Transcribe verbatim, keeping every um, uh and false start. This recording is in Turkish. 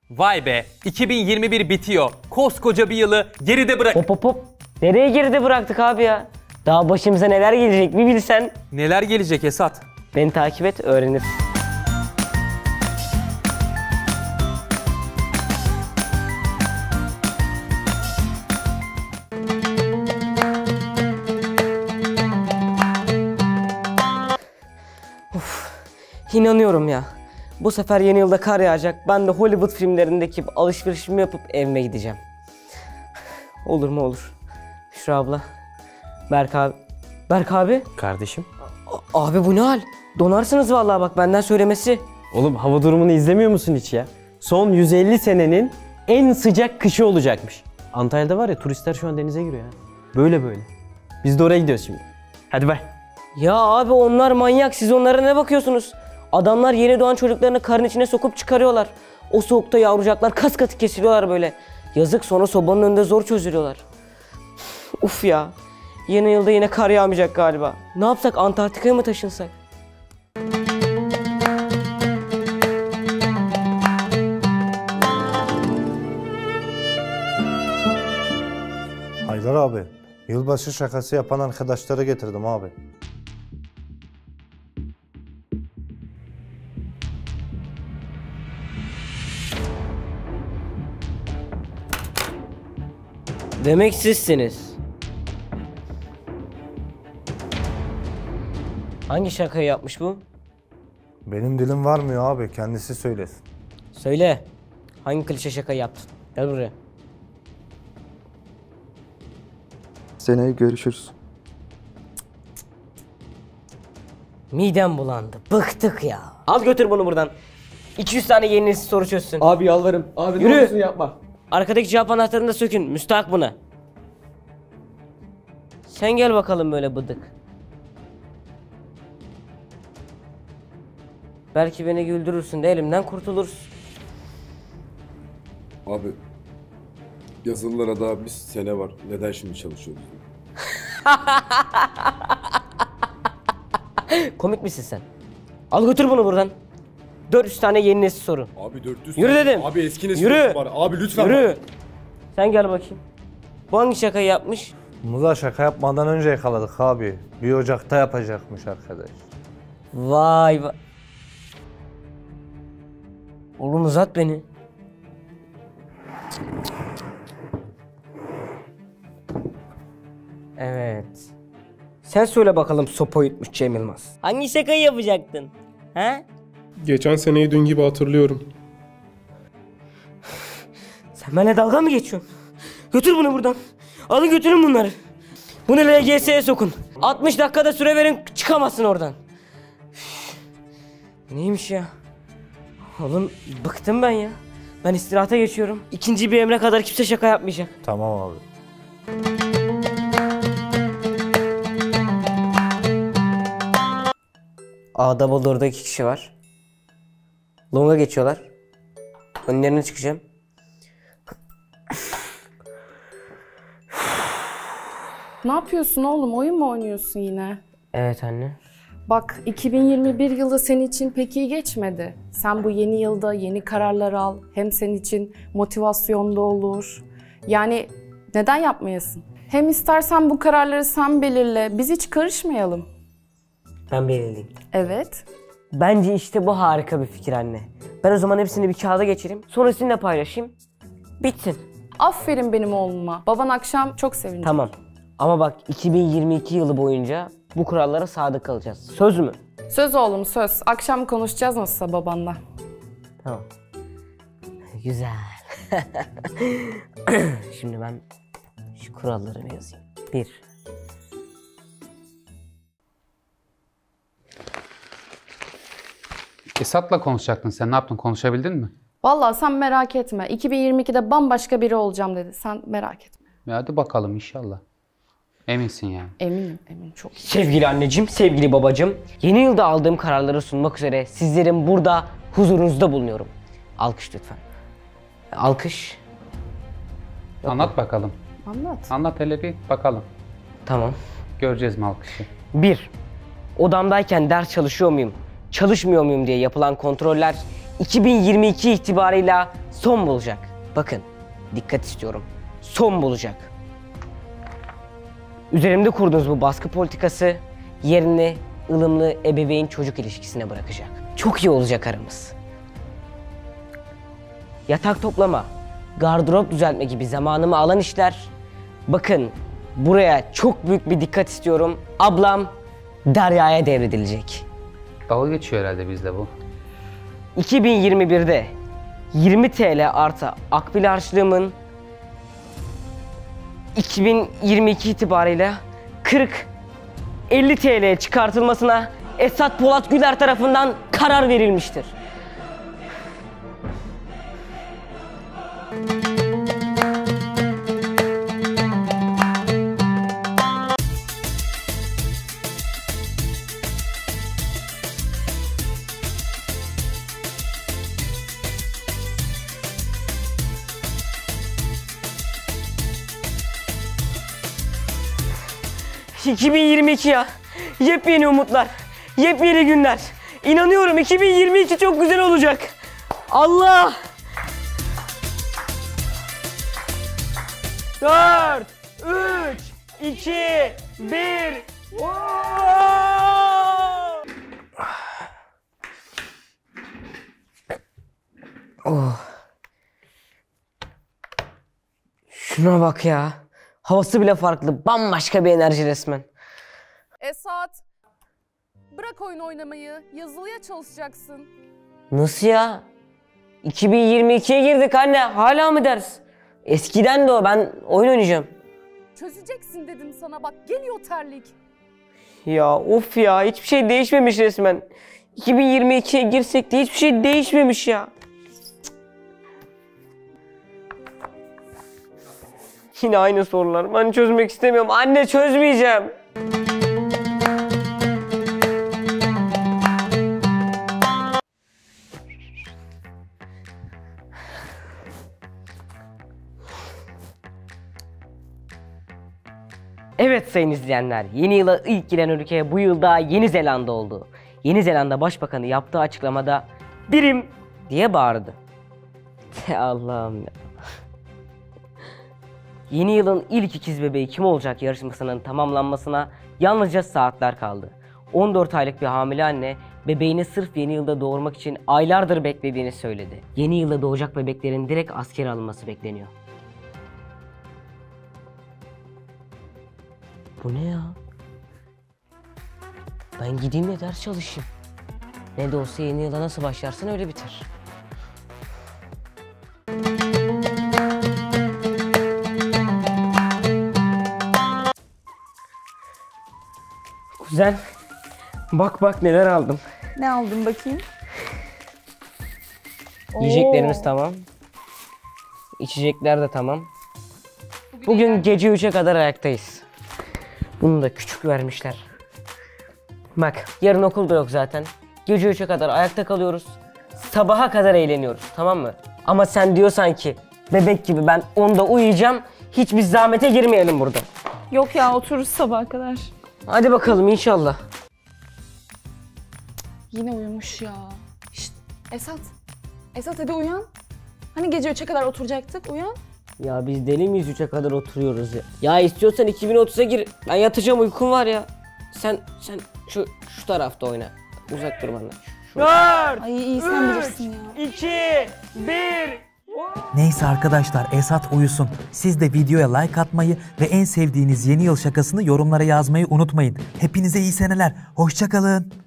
Vay be, iki bin yirmi bir bitiyor. Koskoca bir yılı geride bırak... Hop hop hop. Nereye geride bıraktık abi ya? Daha başımıza neler gelecek bir bilsen. Neler gelecek Esat? Beni takip et, öğrenir. Of, inanıyorum ya. Bu sefer yeni yılda kar yağacak. Ben de Hollywood filmlerindeki alışverişimi yapıp evime gideceğim. Olur mu olur. Şura abla. Berk abi. Berk abi. Kardeşim. A abi bu ne hal? Donarsınız vallahi bak benden söylemesi. Oğlum hava durumunu izlemiyor musun hiç ya? Son yüz elli senenin en sıcak kışı olacakmış. Antalya'da var ya turistler şu an denize giriyor ya. Böyle böyle. Biz de oraya gidiyoruz şimdi. Hadi bay. Ya abi onlar manyak. Siz onlara ne bakıyorsunuz? Adamlar yeni doğan çocuklarını karın içine sokup çıkarıyorlar. O soğukta yavrucaklar kas katı kesiliyorlar böyle. Yazık, sonra sobanın önünde zor çözülüyorlar. Uf ya. Yeni yılda yine kar yağmayacak galiba. Ne yapsak, Antarktika'ya mı taşınsak? Haydar abi, yılbaşı şakası yapan arkadaşları getirdim abi. Demek sizsiniz. Hangi şakayı yapmış bu? Benim dilim varmıyor abi, kendisi söylesin. Söyle. Hangi klişe şakayı yaptın? Gel buraya. Seneye görüşürüz. Midem bulandı. Bıktık ya. Al götür bunu buradan. iki yüz tane yeni nesil soru çözsün. Abi yalvarırım. Abi Yürü. ne olursun yapma. Arkadaki cevap anahtarını da sökün. Müstahak buna. Sen gel bakalım böyle bıdık. Belki beni güldürürsün de elimden kurtulursun. Abi yazılılara daha bir sene var. Neden şimdi çalışıyoruz? Komik misin sen? Al götür bunu buradan. dört yüz tane yeni nesil soru. Abi dört yüz Yürü tane- dedim. Abi eski nesil Yürü. var. Abi lütfen. Yürü. Sen gel bakayım. Bu hangi şakayı yapmış? Muza şaka yapmadan önce yakaladık abi. Bir Ocak'ta yapacakmış arkadaş. Vay vay. Oğlum uzat beni. Evet. Sen söyle bakalım sopa yutmuş Cem Yılmaz. Hangi şakayı yapacaktın? He? Geçen seneyi dün gibi hatırlıyorum. Sen benimle dalga mı geçiyorsun? Götür bunu buradan. Alın götürün bunları. Bunu L G S'ye sokun. altmış dakikada süre verin, çıkamazsın oradan. Üf. Neymiş ya? Oğlum bıktım ben ya. Ben istirahata geçiyorum. İkinci bir emre kadar kimse şaka yapmayacak. Tamam abi. A'da Bolu'da iki kişi var. Long'a geçiyorlar. Önlerine çıkacağım. Ne yapıyorsun oğlum? Oyun mu oynuyorsun yine? Evet anne. Bak iki bin yirmi bir yılı senin için pek iyi geçmedi. Sen bu yeni yılda yeni kararlar al. Hem senin için motivasyonda olur. Yani neden yapmayasın? Hem istersen bu kararları sen belirle. Biz hiç karışmayalım. Ben belirleyeyim. Evet. Bence işte bu harika bir fikir anne. Ben o zaman hepsini bir kağıda geçireyim. Sonra sizinle paylaşayım. Bitsin. Aferin benim oğluma. Baban akşam çok sevinecek. Tamam. Ama bak iki bin yirmi iki yılı boyunca bu kurallara sadık kalacağız. Söz mü? Söz oğlum söz. Akşam konuşacağız nasılsa babanla. Tamam. Güzel. Şimdi ben şu kurallarını yazayım. Bir. Esat'la konuşacaktın sen. Ne yaptın? Konuşabildin mi? Vallahi sen merak etme. iki bin yirmi ikide bambaşka biri olacağım dedi. Sen merak etme. Ya hadi bakalım inşallah. Eminsin yani. Eminim, eminim çok. Sevgili anneciğim, sevgili babacığım, yeni yılda aldığım kararları sunmak üzere sizlerin burada huzurunuzda bulunuyorum. Alkış lütfen. Alkış. Yok Anlat mu? bakalım. Anlat. Anlat hele bir bakalım. Tamam. Göreceğiz mi alkışı? Bir. Odamdayken ders çalışıyor muyum, çalışmıyor muyum diye yapılan kontroller iki bin yirmi iki itibarıyla son bulacak. Bakın, dikkat istiyorum. Son bulacak. Üzerimde kurduğunuz bu baskı politikası yerini ılımlı ebeveyn çocuk ilişkisine bırakacak. Çok iyi olacak aramız. Yatak toplama, gardırop düzeltme gibi zamanımı alan işler. Bakın, buraya çok büyük bir dikkat istiyorum. Ablam Derya'ya devredilecek. Dalga geçiyor herhalde bizle bu. iki bin yirmi birde yirmi TL artı akbil harçlığımın iki bin yirmi iki itibarıyla kırk elli TL'ye çıkartılmasına Esat Polat Güler tarafından karar verilmiştir. iki bin yirmi iki ya. Yepyeni umutlar. Yepyeni günler. İnanıyorum iki bin yirmi iki çok güzel olacak. Allah! dört, üç, iki, bir. Oh. Şuna bak ya. Havası bile farklı. Bambaşka bir enerji resmen. Esat, bırak oyun oynamayı. Yazılıya çalışacaksın. Nasıl ya? iki bin yirmi ikiye girdik anne. Hala mı ders? Eskiden de o. Ben oyun oynayacağım. Çözeceksin dedim sana, bak geliyor terlik. Ya of ya. Hiçbir şey değişmemiş resmen. iki bin yirmi ikiye girsek de hiçbir şey değişmemiş ya. Yine aynı sorular. Ben çözmek istemiyorum. Anne, çözmeyeceğim. Evet sayın izleyenler, yeni yıla ilk giren ülke bu yılda Yeni Zelanda oldu. Yeni Zelanda Başbakanı yaptığı açıklamada birim diye bağırdı. Allah'ım ya. Yeni yılın ilk ikiz bebeği kim olacak yarışmasının tamamlanmasına yalnızca saatler kaldı. on dört aylık bir hamile anne bebeğini sırf yeni yılda doğurmak için aylardır beklediğini söyledi. Yeni yılda doğacak bebeklerin direkt askere alınması bekleniyor. Bu ne ya? Ben gideyim de ders çalışayım. Ne de olsa yeni yıla nasıl başlarsın öyle biter. Kuzen, bak bak neler aldım. Ne aldın bakayım? Yiyeceklerimiz Oo. tamam. İçecekler de tamam. Bugün gece üçe kadar ayaktayız. Bunu da küçük vermişler. Bak, yarın okul da yok zaten. Gece üçe kadar ayakta kalıyoruz. Sabaha kadar eğleniyoruz, tamam mı? Ama sen diyorsan ki bebek gibi ben onda uyuyacağım. Hiçbir zahmete girmeyelim burada. Yok ya, otururuz sabaha kadar. Hadi bakalım inşallah. Yine uyumuş ya. Şşt, Esat. Esat hadi uyan. Hani gece üçe kadar oturacaktık, uyan. Ya biz deli miyiz üçe kadar oturuyoruz ya? Ya istiyorsan iki bin otuza gir. Ben yatacağım, uykum var ya. Sen sen şu şu tarafta oyna. Uzak dur benden. dört, Ay iyi sen bilirsin ya. iki, bir. Neyse arkadaşlar, Esat uyusun. Siz de videoya like atmayı ve en sevdiğiniz yeni yıl şakasını yorumlara yazmayı unutmayın. Hepinize iyi seneler. Hoşça kalın.